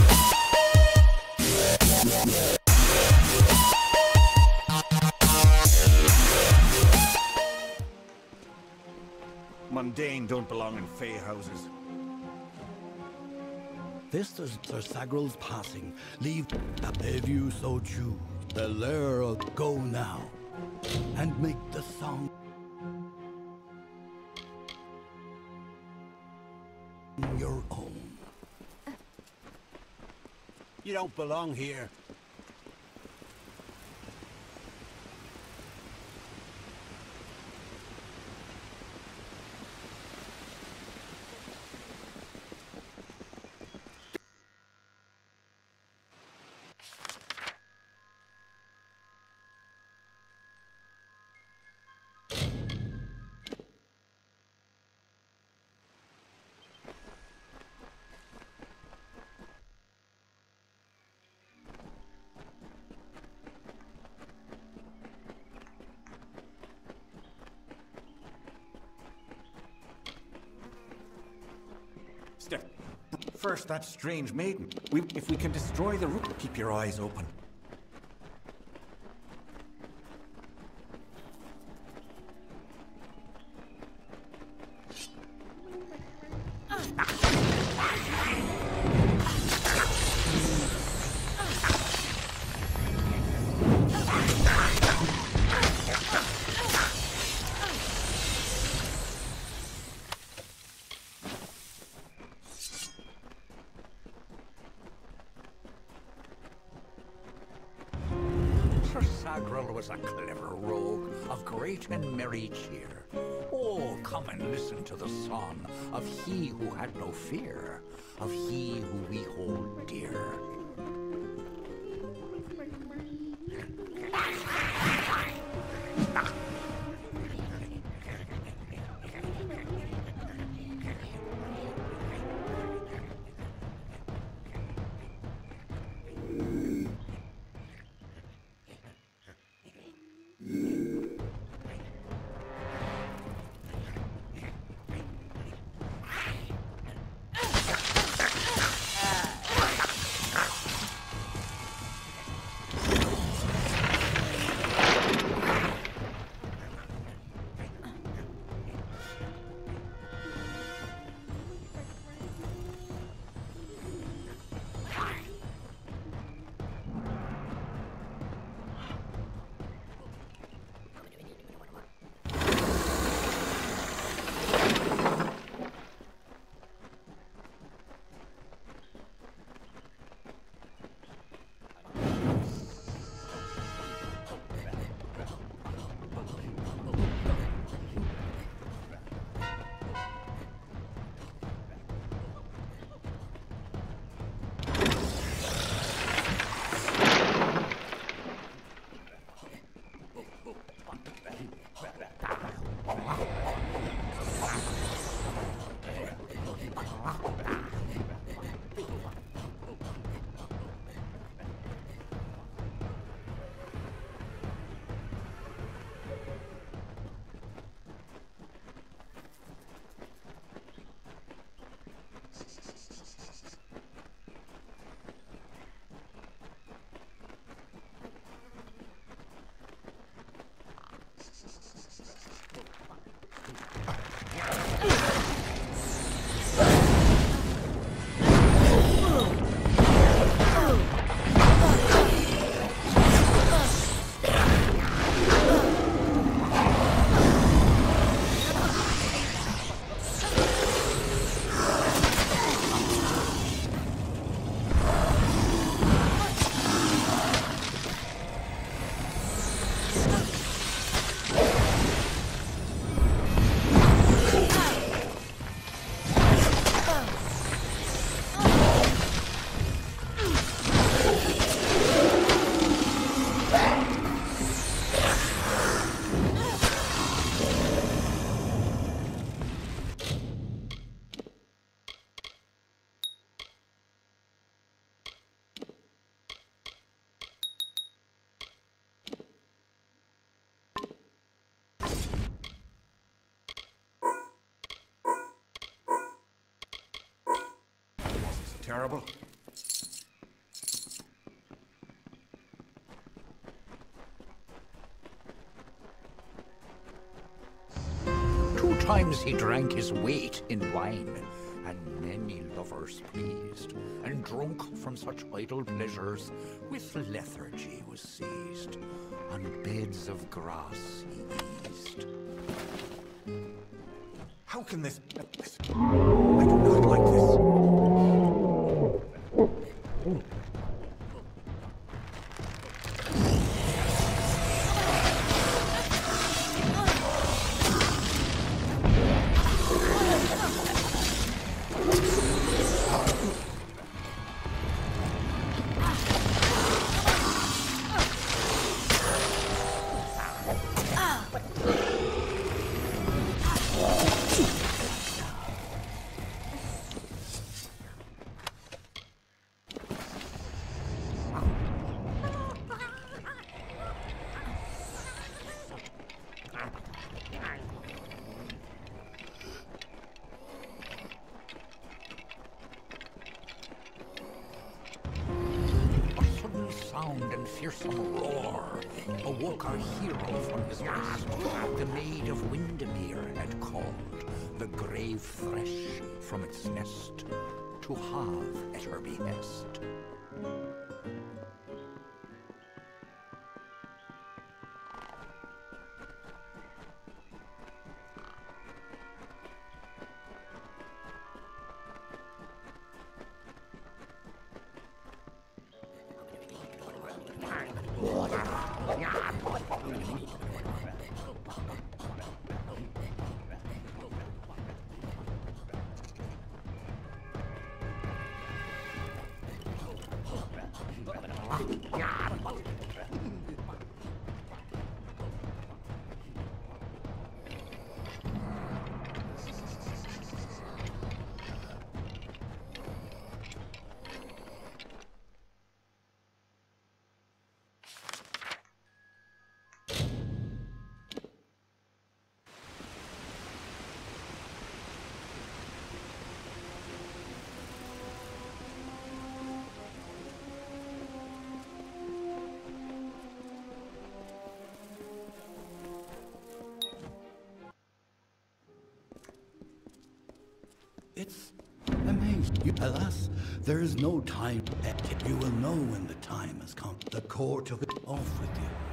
Mundane don't belong in fey houses. This is Sir Sagrell's passing. Leave if you so choose. The lair go now, and make the song your own. You don't belong here. First, that strange maiden. If we can destroy the root, keep your eyes open. Sagrell was a clever rogue of great and merry cheer. Oh, come and listen to the song of he who had no fear, of he who we hold dear. Terrible. Sometimes he drank his weight in wine, and many lovers pleased, and drunk from such idle pleasures, with lethargy was seized. On beds of grass he eased. How can this... I do not like this. Sound and fearsome roar awoke our hero from his rest. The maid of Windermere had called the grave thresh from its nest to have at her behest. It's amazing. Alas, there is no time. You will know when the time has come. The court of it off with you.